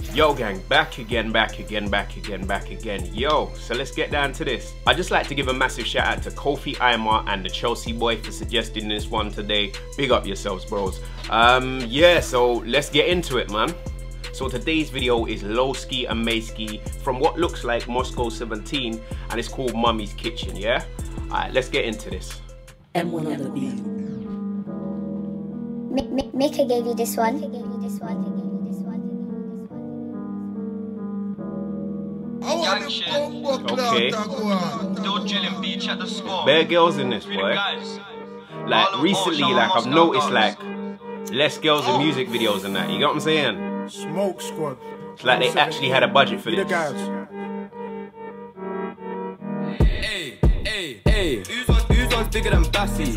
Yo gang, back again. Yo, so let's get down to this. I'd just like to give a massive shout out to Kofi Aymar and the Chelsea boy for suggesting this one today. Big up yourselves, bros. Yeah, so let's get into it, man. So today's video is Lowski and Mayski from what looks like Moscow 17, and it's called Mummy's Kitchen, yeah? Alright, let's get into this. M1 on the beat. Mika gave you this one. Okay. Bare girls in this, boy. Like recently, like I've noticed like less girls in music videos and that. You get what I'm saying? Smoke Squad. It's like they actually had a budget for this. Bigger than Bassy.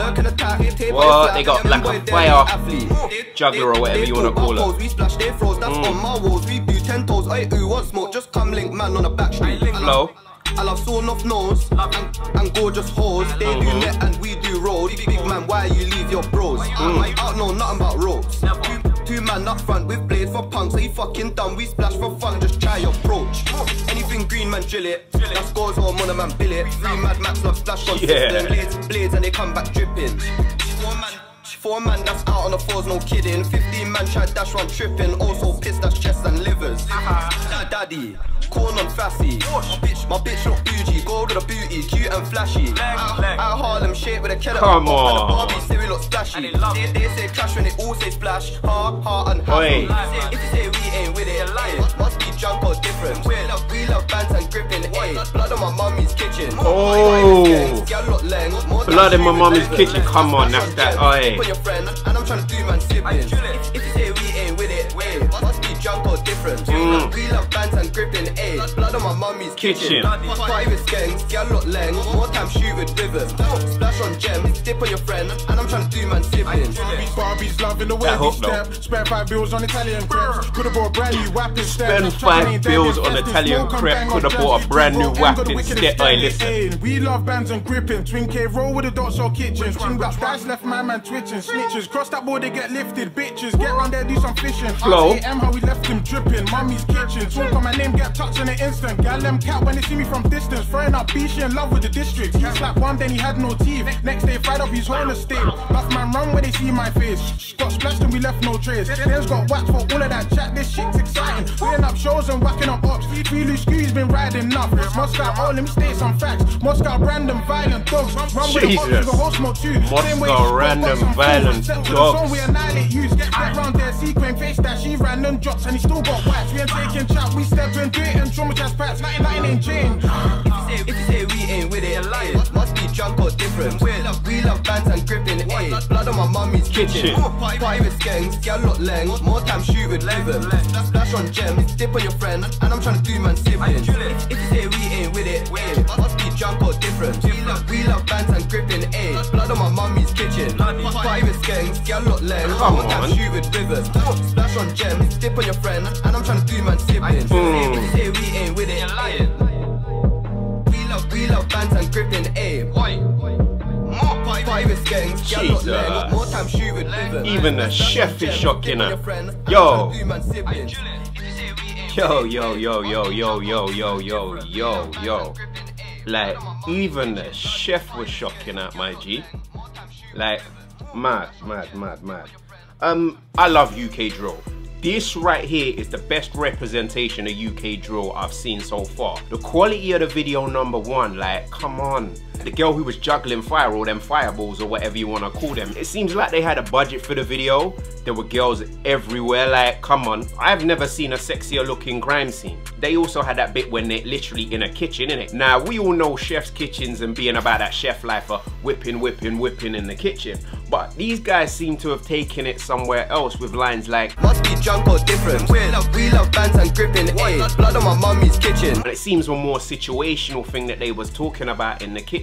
What? They got like a fire juggler or whatever you want to call it. We splash their froze, that's on my walls. We do 10 toes. Hey, who wants smoke? Just come link man on the back street. Hello. I love sawn off nose and gorgeous hoes. They do net and we do road. Big man, why you leave your bros? I don't know nothing about roads. Two man up front with blades for punks. Are you fucking dumb? We splash for fun, just try your approach. Anything green man drill it. That scores or mono man bill it. Three mad max love splash on blades and they come back dripping. Four man that's out on the fours, no kidding. 15 man tried dash run tripping. Also pissed, that's chest and livers. Daddy, corn on Fassy. My bitch look bougie, gold with a booty, cute and flashy. Out Harlem shape with a killer. Come on. Barbie say we look splashy. They say clash when they all say splash. Heart and happy. If you say we ain't with it, must be junk or different. We love bands and gripping. Blood on my mummy's kitchen. Oh, blood in my mummy's kitchen. Come on, that's that. Your friend, and I'm trying to do man siblings. If you say we ain't with it, must be junk or different. We love bands and gripping, blood on my mummy's kitchen. Private gangs, girl lot leng, more time shoot with rhythm. Splash on gems, dip on your friend, and I'm trying to do man siblings. Barbie's loving the way we step. Spend 5 bills on Italian crepes. Could've bought a brand new whap instead. Spend 5 bills on Italian crepe. Could've bought a brand new whap instead. Listen. We love bands and gripping. Twin K roll with the dots or kitchens. Twin black dice left my man twitching. Snitches cross that board, they get lifted. Bitches get round there, do some fishing. Flow. AM how we left him dripping. Mummy's kitchen. Talk on my name, get touched in an instant. Gal them cat when they see me from distance. Throwing up beach in love with the district. He slapped one, then he had no teeth. Next day, fried up his whole estate. Buff man run when they see my face. Got splashed and we left no trace. There's got whacked for all of that chat. This shit's exciting. Putting up shows and whacking up ops. Three loose screws been riding enough. Moscow, all them states on facts. Moscow, random violent dogs. Run with the box with the whole smoke too. Moscow, random violent dogs. We annihilate use. Get round there, sequin face that she random drops and he still got whacks. We ain't taking chat, we step and do it and traumatized pats. Nothing ain't changed. If you say we ain't with it, must be junk or different. We love bands and gripping, blood on my mummy's kitchen. Private gangs, girl lot leng, more time shoot with rhythm. Splash on gems, dip on your friend, and I'm trying to do man siblings. If you say we ain't with it, must be junk or different. We love bands and gripping, blood on my mummy's kitchen. Private gangs, girl lot leng, more time shoot with rhythm. Splash on gems, dip on your friend, and I'm trying to do man siblings. If you say we ain't with it, we love bands and gripping, private gangs, Jesus. more time shoot with rhythm. Even the chef is shocking her. Yo. Yo. Like, even the chef was shocking at my G. Like, mad. I love UK drill. This right here is the best representation of UK drill I've seen so far. The quality of the video, #1, like, come on. The girl who was juggling fire, or them fireballs or whatever you want to call them. It seems like they had a budget for the video. There were girls everywhere, like, come on. I've never seen a sexier looking crime scene. They also had that bit when they're literally in a kitchen, innit? Now, we all know chef's kitchens and being about that chef life of whipping in the kitchen. But these guys seem to have taken it somewhere else with lines like, must be junk or different. We love bands and gripping, blood on my mummy's kitchen. And it seems a more situational thing that they was talking about in the kitchen.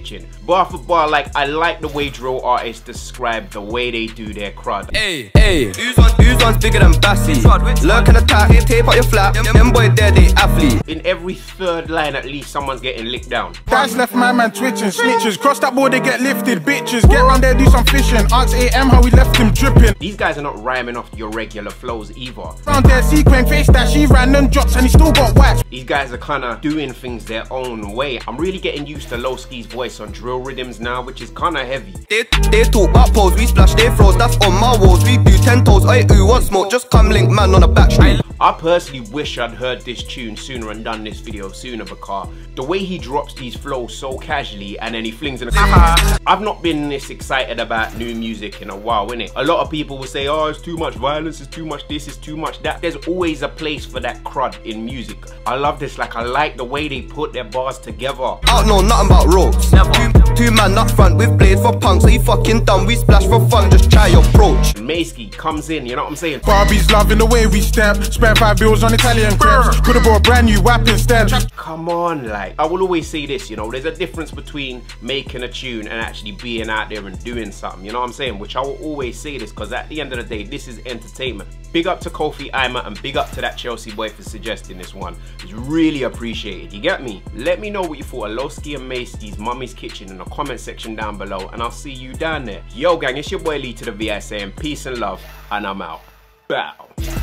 Kitchen. Bar for bar, like, I like the way drill artists describe the way they do their crud. Hey, hey, who's one's bigger than Bassy? Lurk and attack, tape out your flap. Them boy there, they athlete. In every third line, at least someone's getting licked down. Guys left my man twitching, snitches. Cross that board, they get lifted. Bitches, get round there, do some fishing. Ask AM how we left him dripping. These guys are not rhyming off your regular flows either. Round there, sequin, face that she random drops and he still got wax. These guys are kind of doing things their own way. I'm really getting used to Lowski's voice on drill rhythms now, which is kind of heavy. They talk about pose, we splash, they froze. That's on my walls, we do 10 toes. Oi, who wants smoke? Just come link man on the back street. I personally wish I'd heard this tune sooner and done this video sooner, because the way he drops these flows so casually and then he flings in a I've not been this excited about new music in a while, innit? A lot of people will say, oh, it's too much violence, it's too much this, it's too much that. There's always a place for that crud in music. I love this, like, I like the way they put their bars together. I don't know nothing about ropes. Two man up front with blades for punks. So you fucking dumb, we splash for fun, just try your approach. Maysky comes in, you know what I'm saying? Barbie's loving the way we step. Spent 5 bills on Italian crepes. Could've bought a brand new WAP instead. Come on, like, I will always say this, you know, there's a difference between making a tune and actually being out there and doing something, you know what I'm saying? Which I will always say this, because at the end of the day, this is entertainment. Big up to Kofi Ima and big up to that Chelsea boy for suggesting this one. It's really appreciated, you get me? Let me know what you thought of Lowski and Maysky's Mummy's Kitchen in the comment section down below, and I'll see you down there. Yo gang, it's your boy Lee to the VI saying peace and love, and I'm out. Bow.